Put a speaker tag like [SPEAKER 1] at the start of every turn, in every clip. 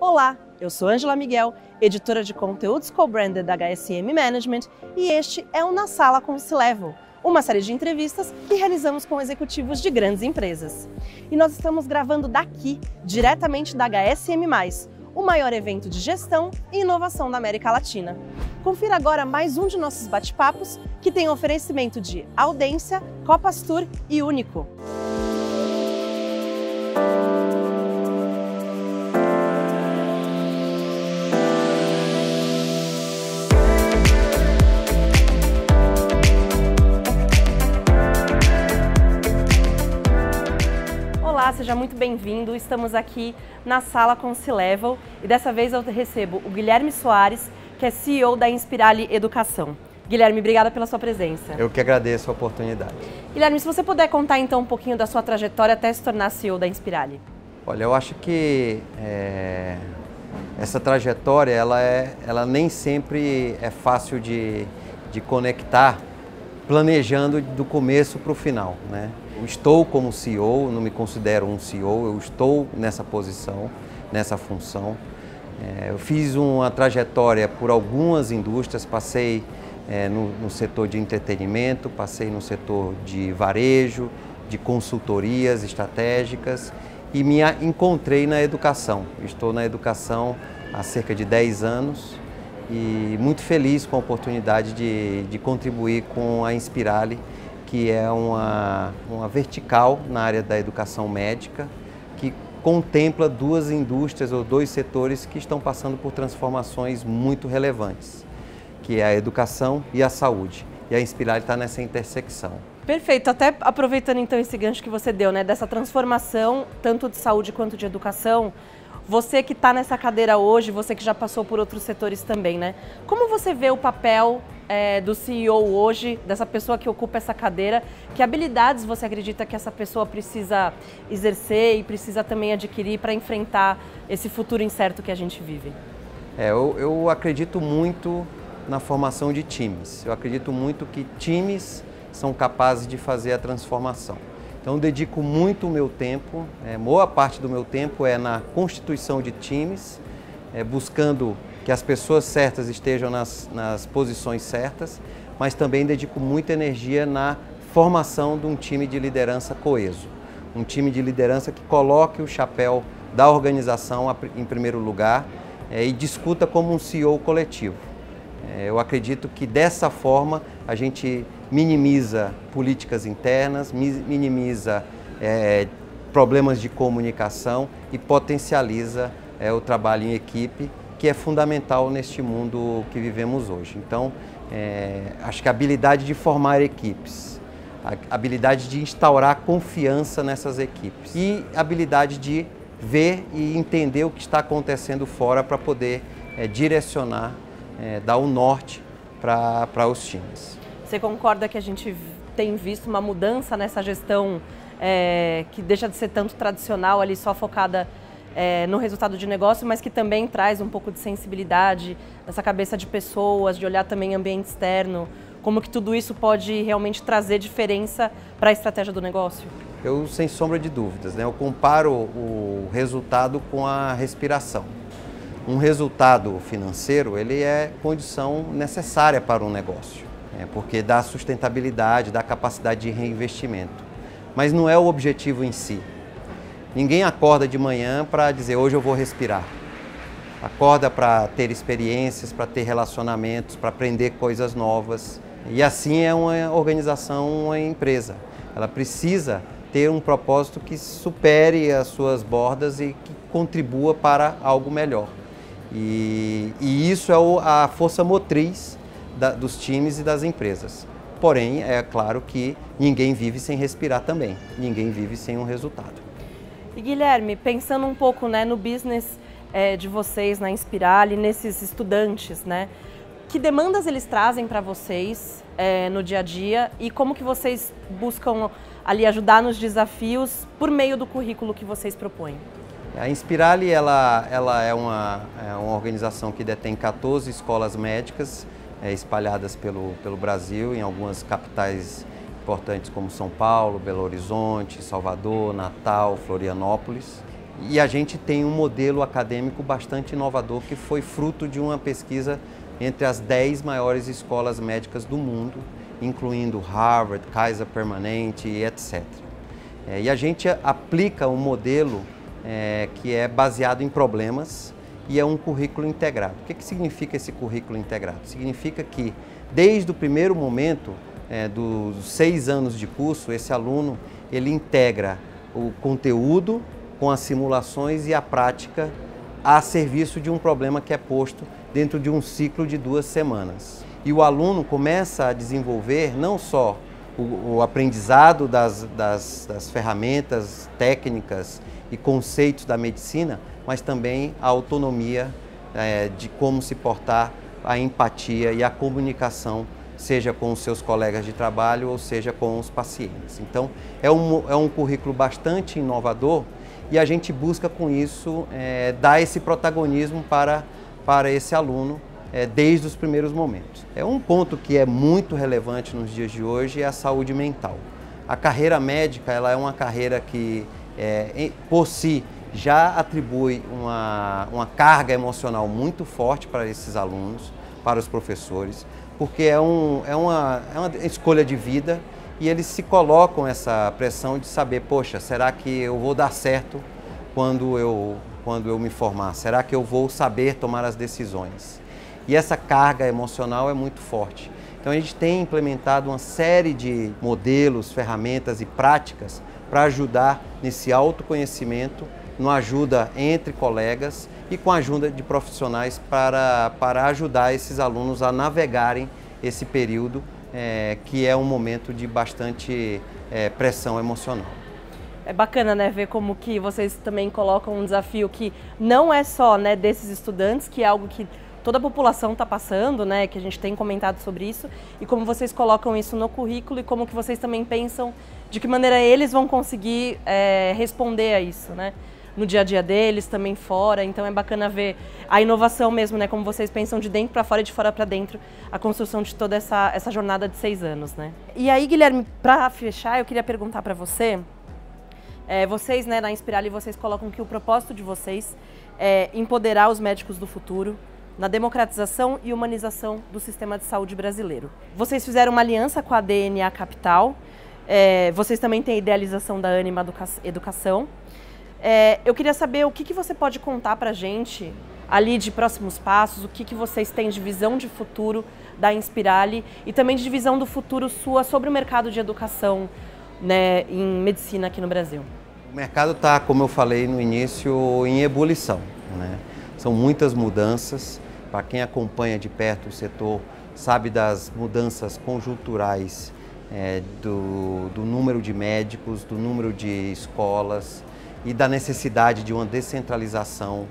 [SPEAKER 1] Olá, eu sou Ângela Miguel, editora de conteúdos co-branded da HSM Management, e este é o Na Sala com o C-Level, uma série de entrevistas que realizamos com executivos de grandes empresas. E nós estamos gravando daqui, diretamente da HSM+, o maior evento de gestão e inovação da América Latina. Confira agora mais um de nossos bate-papos, que tem oferecimento de Audência, Copas Tour e Único. Olá, seja muito bem-vindo. Estamos aqui na sala com o C-Level e dessa vez eu recebo o Guilherme Soares, que é CEO da Inspirali Educação. Guilherme, obrigada pela sua presença.
[SPEAKER 2] Eu que agradeço a oportunidade.
[SPEAKER 1] Guilherme, se você puder contar então um pouquinho da sua trajetória até se tornar CEO da Inspirali.
[SPEAKER 2] Olha, eu acho que essa trajetória, ela nem sempre é fácil de conectar planejando do começo para o final, né? Eu estou como CEO, não me considero um CEO, eu estou nessa posição, nessa função. Eu fiz uma trajetória por algumas indústrias, passei no setor de entretenimento, passei no setor de varejo, de consultorias estratégicas e me encontrei na educação. Estou na educação há cerca de 10 anos e muito feliz com a oportunidade de contribuir com a Inspirali, que é uma vertical na área da educação médica, que contempla duas indústrias ou dois setores que estão passando por transformações muito relevantes, que é a educação e a saúde. E a Inspirali está nessa intersecção.
[SPEAKER 1] Perfeito, até aproveitando então esse gancho que você deu, né, dessa transformação, tanto de saúde quanto de educação, você que está nessa cadeira hoje, você que já passou por outros setores também, né? Como você vê o papel do CEO hoje, dessa pessoa que ocupa essa cadeira? Que habilidades você acredita que essa pessoa precisa exercer e precisa também adquirir para enfrentar esse futuro incerto que a gente vive?
[SPEAKER 2] Eu acredito muito na formação de times. Eu acredito muito que times são capazes de fazer a transformação. Então, eu dedico muito o meu tempo, boa parte do meu tempo é na constituição de times, buscando que as pessoas certas estejam nas posições certas, mas também dedico muita energia na formação de um time de liderança coeso. Um time de liderança que coloque o chapéu da organização em primeiro lugar e discuta como um CEO coletivo. Eu acredito que dessa forma a gente minimiza políticas internas, minimiza problemas de comunicação e potencializa o trabalho em equipe, que é fundamental neste mundo que vivemos hoje. Então, acho que a habilidade de formar equipes, a habilidade de instaurar confiança nessas equipes e a habilidade de ver e entender o que está acontecendo fora para poder direcionar, dar o norte para os times.
[SPEAKER 1] Você concorda que a gente tem visto uma mudança nessa gestão que deixa de ser tanto tradicional, ali só focada no resultado de negócio, mas que também traz um pouco de sensibilidade nessa cabeça de pessoas, de olhar também ambiente externo, como que tudo isso pode realmente trazer diferença para a estratégia do negócio?
[SPEAKER 2] Eu, sem sombra de dúvidas, né? Eu comparo o resultado com a respiração. Um resultado financeiro, ele é condição necessária para um negócio, porque dá sustentabilidade, dá capacidade de reinvestimento, mas não é o objetivo em si. Ninguém acorda de manhã para dizer, hoje eu vou respirar. Acorda para ter experiências, para ter relacionamentos, para aprender coisas novas. E assim é uma organização, uma empresa. Ela precisa ter um propósito que supere as suas bordas e que contribua para algo melhor. E isso é a força motriz dos times e das empresas. Porém, é claro que ninguém vive sem respirar também. Ninguém vive sem um resultado.
[SPEAKER 1] E Guilherme, pensando um pouco, né, no business de vocês, na Inspirali, nesses estudantes, né, que demandas eles trazem para vocês no dia a dia e como que vocês buscam ali ajudar nos desafios por meio do currículo que vocês propõem?
[SPEAKER 2] A Inspirali ela é uma organização que detém 14 escolas médicas espalhadas pelo Brasil, em algumas capitais importantes como São Paulo, Belo Horizonte, Salvador, Natal, Florianópolis. E a gente tem um modelo acadêmico bastante inovador que foi fruto de uma pesquisa entre as 10 maiores escolas médicas do mundo, incluindo Harvard, Kaiser Permanente e etc. E a gente aplica um modelo que é baseado em problemas e é um currículo integrado. O que significa esse currículo integrado? Significa que desde o primeiro momento dos 6 anos de curso, esse aluno ele integra o conteúdo com as simulações e a prática a serviço de um problema que é posto dentro de um ciclo de 2 semanas. E o aluno começa a desenvolver não só o aprendizado das ferramentas técnicas e conceitos da medicina, mas também a autonomia de como se portar, a empatia e a comunicação, seja com os seus colegas de trabalho ou seja com os pacientes. Então, é um currículo bastante inovador e a gente busca com isso dar esse protagonismo para esse aluno desde os primeiros momentos. Um ponto que é muito relevante nos dias de hoje é a saúde mental. A carreira médica ela é uma carreira que, por si, já atribui uma carga emocional muito forte para esses alunos, para os professores, porque é uma escolha de vida e eles se colocam essa pressão de saber, poxa, será que eu vou dar certo quando eu me formar? Será que eu vou saber tomar as decisões? E essa carga emocional é muito forte. Então a gente tem implementado uma série de modelos, ferramentas e práticas para ajudar nesse autoconhecimento, numa ajuda entre colegas e com a ajuda de profissionais para ajudar esses alunos a navegarem esse período que é um momento de bastante pressão emocional.
[SPEAKER 1] É bacana, né, ver como que vocês também colocam um desafio que não é só, né, desses estudantes, que é algo que toda a população está passando, né, que a gente tem comentado sobre isso, e como vocês colocam isso no currículo e como que vocês também pensam de que maneira eles vão conseguir responder a isso, né, no dia a dia deles, também fora. Então é bacana ver a inovação mesmo, né, como vocês pensam de dentro para fora e de fora para dentro, a construção de toda essa jornada de 6 anos, né. E aí, Guilherme, para fechar, eu queria perguntar para você, vocês, né, na Inspirali, vocês colocam que o propósito de vocês é empoderar os médicos do futuro na democratização e humanização do sistema de saúde brasileiro. Vocês fizeram uma aliança com a DNA Capital, vocês também têm a idealização da Ânima Educação. Eu queria saber o que você pode contar para a gente ali de próximos passos, o que vocês têm de visão de futuro da Inspirali e também de visão do futuro sua sobre o mercado de educação, né, em medicina aqui no Brasil.
[SPEAKER 2] O mercado está, como eu falei no início, em ebulição, né? São muitas mudanças. Para quem acompanha de perto o setor, sabe das mudanças conjunturais do número de médicos, do número de escolas e da necessidade de uma descentralização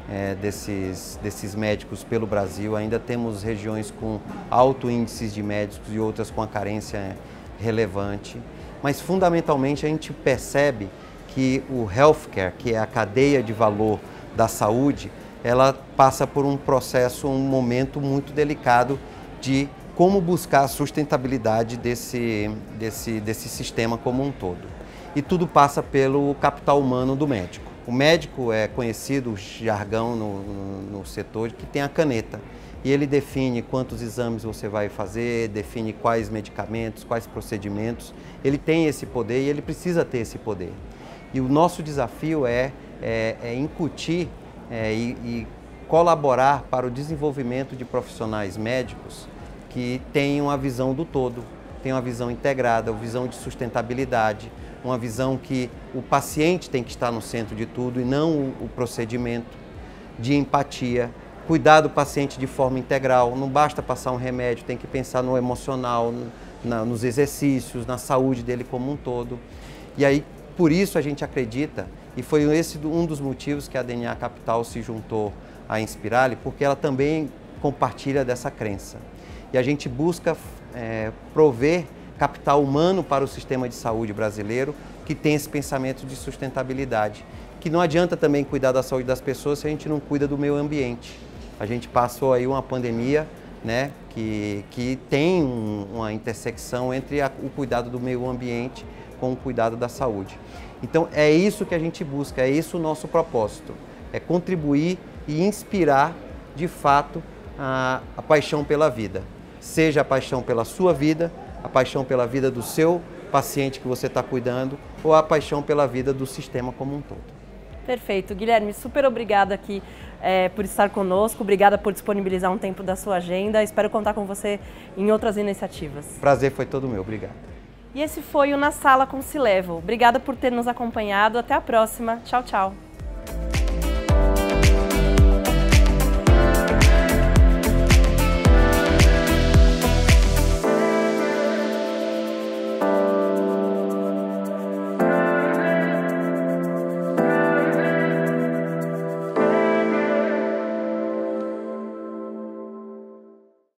[SPEAKER 2] desses médicos pelo Brasil. Ainda temos regiões com alto índices de médicos e outras com a carência relevante. Mas, fundamentalmente, a gente percebe que o healthcare, que é a cadeia de valor da saúde, ela passa por um processo, um momento muito delicado de como buscar a sustentabilidade desse sistema como um todo. E tudo passa pelo capital humano do médico. O médico é conhecido, o jargão no setor, que tem a caneta. E ele define quantos exames você vai fazer, define quais medicamentos, quais procedimentos. Ele tem esse poder e ele precisa ter esse poder. E o nosso desafio é incutir e colaborar para o desenvolvimento de profissionais médicos que tenham a visão do todo, tenham uma visão integrada, uma visão de sustentabilidade, uma visão que o paciente tem que estar no centro de tudo e não o procedimento, de empatia, cuidar do paciente de forma integral. Não basta passar um remédio, tem que pensar no emocional, nos exercícios, na saúde dele como um todo. E aí, por isso a gente acredita, e foi esse um dos motivos que a DNA Capital se juntou à Inspirali, porque ela também compartilha dessa crença. E a gente busca prover capital humano para o sistema de saúde brasileiro que tem esse pensamento de sustentabilidade. Que não adianta também cuidar da saúde das pessoas se a gente não cuida do meio ambiente. A gente passou aí uma pandemia, né, que tem uma intersecção entre o cuidado do meio ambiente com o cuidado da saúde. Então é isso que a gente busca, é isso o nosso propósito, é contribuir e inspirar de fato a paixão pela vida. Seja a paixão pela sua vida, a paixão pela vida do seu paciente que você está cuidando ou a paixão pela vida do sistema como um todo.
[SPEAKER 1] Perfeito. Guilherme, super obrigada aqui por estar conosco, obrigada por disponibilizar um tempo da sua agenda, espero contar com você em outras iniciativas.
[SPEAKER 2] Prazer foi todo meu, obrigado.
[SPEAKER 1] E esse foi o Na Sala com C-Level. Obrigada por ter nos acompanhado, até a próxima, tchau, tchau.